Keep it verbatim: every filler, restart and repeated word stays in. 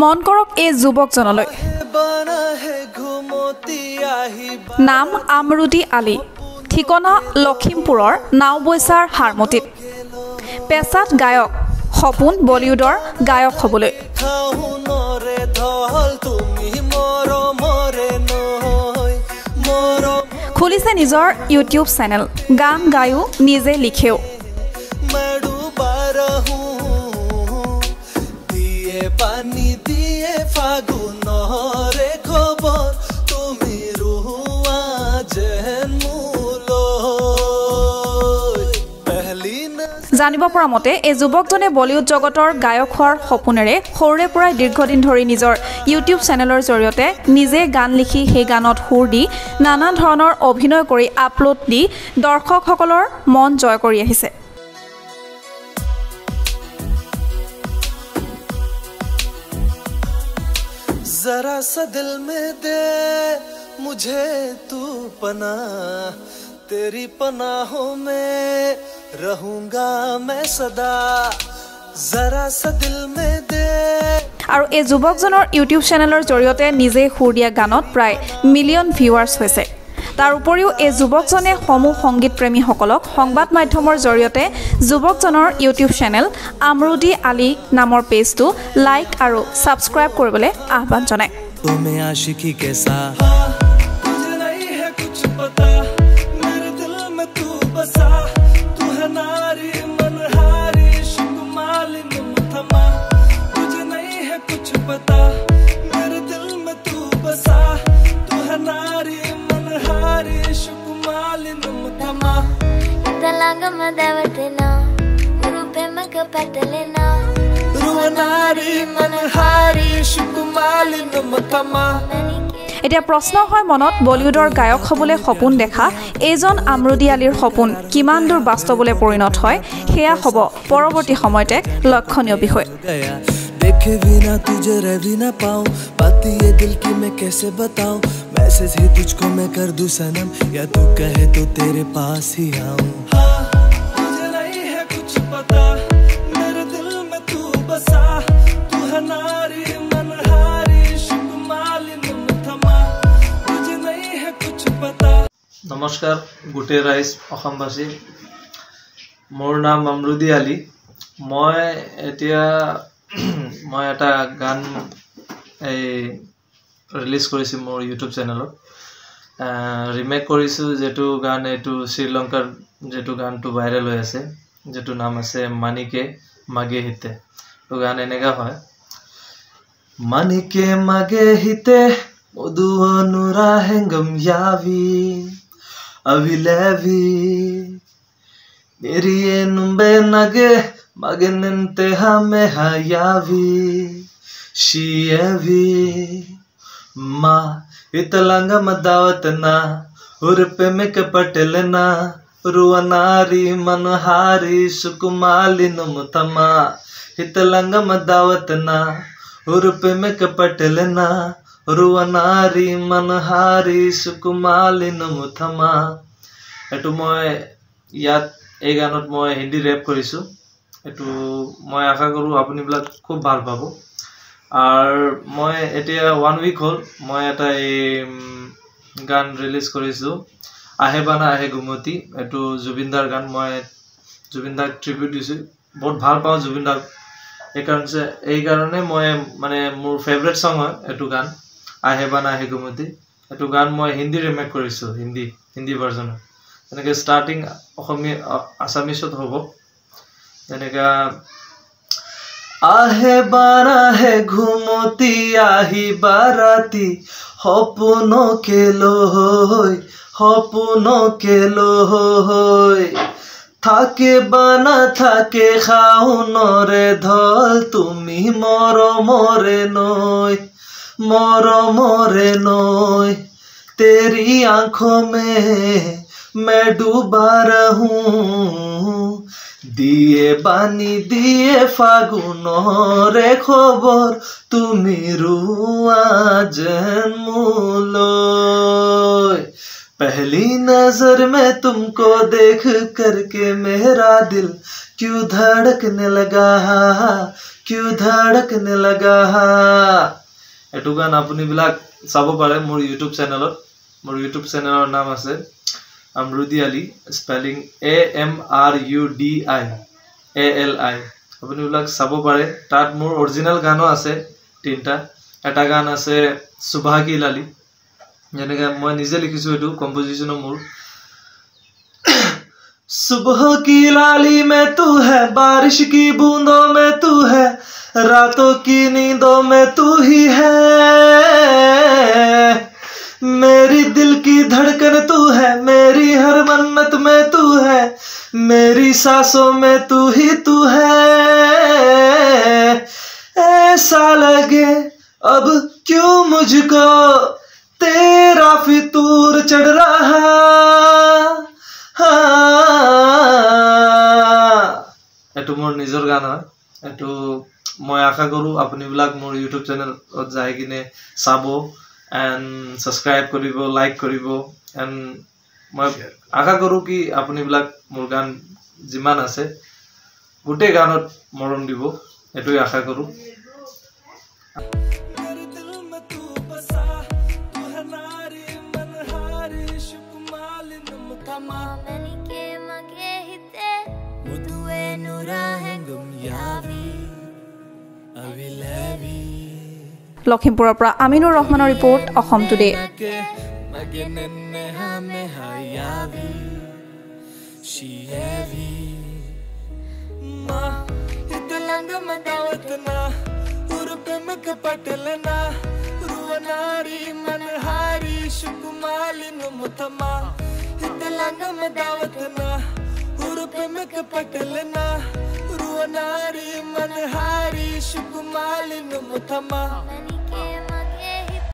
মন কৰক এই যুৱকজনলৈ। নাম আমৰুদি আলী, ঠিকনা লখিমপুৰৰ নাওবৈচাৰ হাৰমতিত। পেছাত গায়ক, সপোন বলিউডৰ গায়ক হ'বলৈ। খুলিছে নিজৰ ইউটিউব চেনেল, গান গায়ো নিজে লিখেও। জানিব পৰা মতে এই যুৱকজনে বলিউড জগতৰ গায়ক হোৱাৰ সপোনেৰে সৰুৰে পৰাই দীৰ্ঘদিন ধৰি নিজৰ ইউটিউব চেনেলৰ জৰিয়তে নিজে গান লিখি সেই গানত সুৰ দি নানা ধৰণৰ অভিনয় কৰি আপলোড দি দৰ্শকসকলৰ মন জয় কৰি আহিছে। जरा सा दिल में दे मुझे तू पनाह, तेरी पनाहों में रहूंगा मैं सदा, जरा सा दिल में दे। আৰু এই যুৱকজনৰ ইউটিউব চেনেলৰ জৰিয়তে নিজে সুৰ দিয়া গানত প্ৰায় মিলিয়ন ভিউৱাৰ্ছ হৈছে। তাৰ উপৰিও এই যুৱকজনে সমূহ সংগীত প্ৰেমীসকলক সংবাদ মাধ্যমৰ জৰিয়তে যুৱকজনৰ ইউটিউব চেনেল আমৰুদি আলী নামৰ পেজটো লাইক আৰু ছাবস্ক্ৰাইব কৰিবলৈ আহ্বান জনায়। এতিয়া প্ৰশ্ন হয় মনত, বলিউডৰ গায়ক হ'বলৈ সপোন দেখা এইজন আমৰুদি আলীৰ সপোন কিমান দূৰ বাস্তৱলৈ পৰিণত হয়, সেয়া হ'ব পৰৱৰ্তী সময়ত এক লক্ষণীয় বিষয়। देखे बिना तुझे रह भी ना पाऊं, बात ये दिल की मैं कैसे बताऊं, मैसेज ही तुझको मैं कर दूं सनम, या तू कहे तो तेरे पास ही आऊं। हाँ, मुझे नहीं है कुछ पता, मेरे दिल में तू बसा, तू है नारी मनहारी शुमाली नुमथमा, मुझे नहीं है कुछ पता। नमस्कार गुटे राइस অসমবাসী, মোৰ নাম আমৰুদি আলী। মই এতিয়া মই এটা গান এই ৰিলিজ কৰিছোঁ মোৰ ইউটিউব চেনেলত, ৰিমেক কৰিছোঁ, যেটো গান এইটো শ্ৰীলংকাৰ যেটো গানটো ভাইৰেল হৈ আছে, যেটো নাম আছে মানিকে মাগে হিতে। তো গান এনেকা হয়, মানিকে মাগে হিতে মধু অনুৰাহেংগম यावी अभिलेवी मेरी ये नुम्बे नगे मगनते हमें हयावी शियवी मा इतलंग मदावतना उर्पे में के पटलना रुवनारी मनहारी सुकुमाली नुमतमा इतलंग मदावतना उर्पे में के पटलना रुवनारी मनहारी सुकुमाली नुमतमा। एटू मैं याद এই গানত মই হিন্দী ৰেপ কৰিছোঁ। এইটো মই আশা কৰোঁ আপুনিবিলাক খুব ভাল পাব। আৰু মই এতিয়া ওৱান উইক হ'ল মই এটা এই গান ৰিলিজ কৰিছোঁ, আহে বানা আহে গুমতি। এইটো জুবিনদাৰ গান, মই জুবিনদাক ট্ৰিবিউট দিছোঁ, বহুত ভাল পাওঁ জুবিনদাক। এইকাৰণে এইকাৰণে মই মানে মোৰ ফেভৰেট ছং হয় এইটো গান, আহে বানা আহে গুমতি। এইটো গান মই হিন্দী ৰিমেক কৰিছোঁ, হিন্দী হিন্দী ভাৰ্জনত। যেনেকৈ ষ্টাৰ্টিং অসমীয়া আছামিছত হ'ব, যেনেকা আহে বানা হে ঘুমতি আহি বাৰাতি সপোনকে লৈ সপোনকে লৈ থাকে বানা থাকে শাওনৰে ঢল তুমি মৰমৰে নৈ মৰমৰে নৈ तेरी आंखों में मैं डूबा रहूं दिए बानी दिए फागुनो रे खबर তুমি रुआ जन्मूलो। पहली नजर में तुमको देख करके मेरा दिल क्यों धड़कने लगा क्यों धड़कने लगा एटु गान আপুনি বিলাক চাব পাৰে মোৰ ইউটিউব চেনেলত মোৰ ইউটিউব চেনেলৰ নাম আছে Amrudi Ali spelling A M R U D I A L I আপুনি বিলাক চাব পাৰে তাত মোৰ অৰিজিনাল গানো আছে তিনটা এটা গান আছে সুবহ কি লালি যেনেকৈ মই নিজে লিখিছো এটো কম্পোজিশন মোৰ सुबह की लाली में तू है बारिश की बूंदों में तू है रातों की नींदों में तू ही है मेरी दिल की धड़कन तू है मेरी हर मन्नत में तू है मेरी सांसों में तू ही तू है ऐसा लगे अब क्यों मुझको तेरा फितूर चढ़ रहा एटु मोर निजर गान है एटु मैं आशा करूँ अपनी बिलाक मोर यूट्यूब चैनल जाय किने चाबो एंड सब्सक्राइब करिबो लाइक करिबो एंड मैं आशा करूँ कि अपनी बिलाक मोर गान जिमान आछे गोटे गानत मरम दिबो एटुई आशा करूँ লখিমপুৰৰ পৰা আমিনুৰ ৰহমানৰ report Assam today Ruanari manhari shukumalinu mutama